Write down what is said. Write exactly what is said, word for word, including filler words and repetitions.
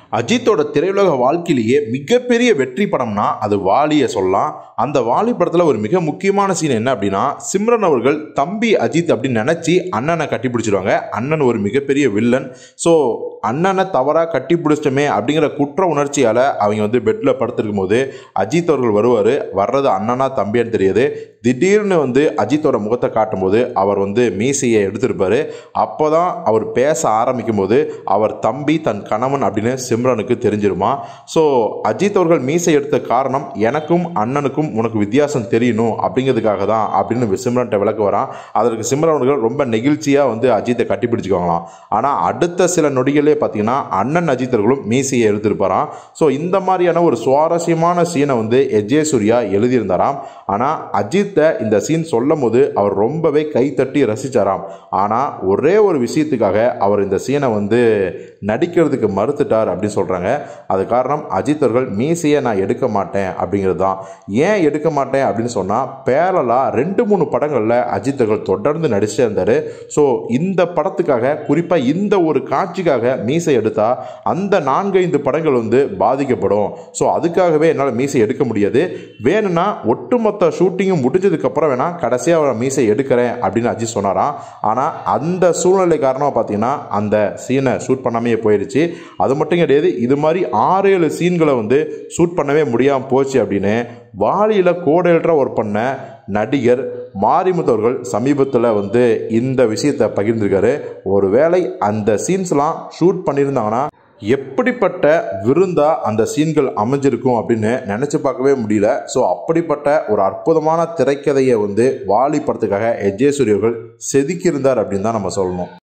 அஜித்தோட திரையுலக வாழ்க்கையிலேயே மிகப்பெரிய வெற்றி படம்னா அது வாலியை சொல்லலாம். அந்த வாலி படத்தில் ஒரு மிக முக்கியமான சீன் என்ன அப்படின்னா, சிம்ரன் அவர்கள் தம்பி அஜித் அப்படின்னு நினச்சி அண்ணனை கட்டி பிடிச்சிருவாங்க. அண்ணன் ஒரு மிகப்பெரிய வில்லன். ஸோ அண்ணனை தவறாக கட்டி பிடிச்சிட்டமே அப்படிங்கிற குற்ற உணர்ச்சியால் அவங்க வந்து பெட்டில் படுத்திருக்கும் போது அஜித் அவர்கள் வருவார். வர்றது அண்ணனா தம்பியான்னு தெரியாது. திடீர்னு வந்து அஜித்தோட முகத்தை காட்டும்போது அவர் வந்து மீசையை எடுத்திருப்பார். அப்போ தான் அவர் பேச ஆரம்பிக்கும் போது அவர் தம்பி தன் கணவன் அப்படின்னு சிம்ரனுக்கு தெரிஞ்சிருமா. ஸோ அஜித் அவர்கள் மீசை எடுத்த காரணம் எனக்கும் அண்ணனுக்கும் உனக்கு வித்தியாசம் தெரியணும் அப்படிங்கிறதுக்காக தான் அப்படின்னு சிம்ரன்கிட்ட விளக்க வரான். அதற்கு சிம்ரன் அவர்கள் ரொம்ப நெகிழ்ச்சியாக வந்து அஜித்தை கட்டிப்பிடிச்சுக்குவாங்களாம். ஆனால் அடுத்த சில நொடிகளே பார்த்தீங்கன்னா அண்ணன் அஜித் அவர்களும் மீசையை எடுத்திருப்பாராம். ஸோ இந்த மாதிரியான ஒரு சுவாரஸ்யமான சீனை வந்து எஸ் ஜே சூர்யா எழுதியிருந்தாராம். ஆனால் அஜித்தை இந்த சீன் சொல்லும் போது அவர் ரொம்பவே கைத்தட்டி ரசித்தாராம். ஆனால் ஒரே ஒரு விஷயத்துக்காக அவர் இந்த சீனை வந்து நடிக்கிறதுக்கு மறுத்துட்டார் அப்படின்னு சொல்கிறாங்க. அது காரணம் அஜித் அவர்கள் மீசையை நான் எடுக்க மாட்டேன் அப்படிங்கிறது தான். ஏன் எடுக்க மாட்டேன் அப்படின்னு சொன்னால், பேரலாக ரெண்டு மூணு படங்களில் அஜித் அவர்கள் தொடர்ந்து நடிச்சே இருந்தார். ஸோ இந்த படத்துக்காக குறிப்பாக இந்த ஒரு காட்சிக்காக மீசை எடுத்தால் அந்த நான்கைந்து படங்கள் வந்து பாதிக்கப்படும். ஸோ அதுக்காகவே என்னால் மீசை எடுக்க முடியாது. வேணும்னா ஒட்டுமொத்த ஷூட்டிங்கும் முடிஞ்சதுக்கப்புறம் வேணால் கடைசியாக அவர் மீசை எடுக்கிறேன் அப்படின்னு அஜித் சொன்னாராம். ஆனால் அந்த சூழ்நிலை காரணமாக பார்த்தீங்கன்னா அந்த சீனை ஷூட் பண்ணாமே போயிடுச்சு. அது மட்டும் கிடையாது, இது மாதிரி ஆறு ஏழு சீன்களை வந்து ஷூட் பண்ணவே முடியாமல் போச்சு அப்படின்னு வாலியில் கோடையற்ற ஒர்க் பண்ண நடிகர் மாரிமுத்து அவர்கள் சமீபத்தில் வந்து இந்த விஷயத்தை பகிர்ந்திருக்காரு. ஒருவேளை அந்த சீன்ஸ்லாம் ஷூட் பண்ணியிருந்தாங்கன்னா எப்படிப்பட்ட விருந்தா அந்த சீன்கள் அமைஞ்சிருக்கும் அப்படின்னு நினச்சி பார்க்கவே முடியல. ஸோ அப்படிப்பட்ட ஒரு அற்புதமான திரைக்கதையை வந்து வாலி படத்துக்காக எஸ் ஜே சூர்யா அவர்கள் செதுக்கியிருந்தார் அப்படின்னு தான் நம்ம சொல்லணும்.